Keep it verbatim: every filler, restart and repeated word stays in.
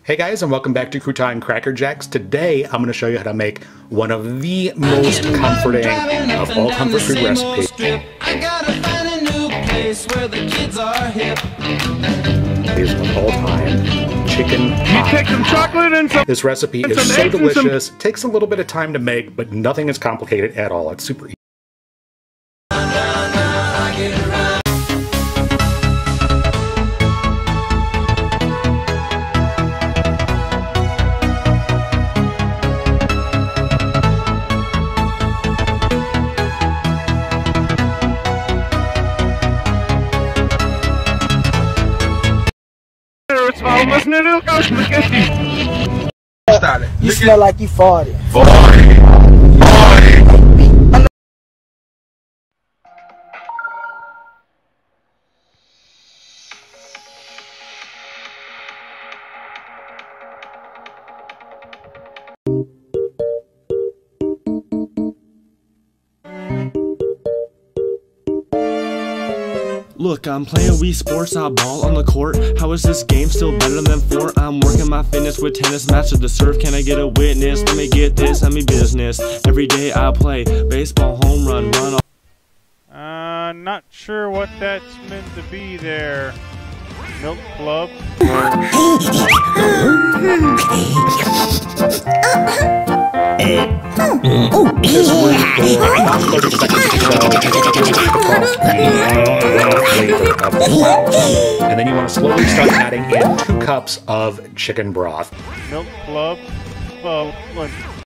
Hey guys, and welcome back to Crouton Cracker Jacks. Today I'm going to show you how to make one of the most comforting of all comfort food recipes. I gotta find a new place where the kids are hip. Is of all time chicken pie. You take some chocolate and some. This recipe is so delicious. Some... Takes a little bit of time to make, but nothing is complicated at all. It's super easy. You smell like you farted. Look, I'm playing Wii Sports, I ball on the court. How is this game still better than four? I'm working my fitness with tennis, master the serve. Can I get a witness? Let me get this, let me business. Every day I play baseball, home run, run off. Uh, not sure what that's meant to be there. Milk Club. And then you want to slowly start adding in two cups of chicken broth. Milk Club. Well,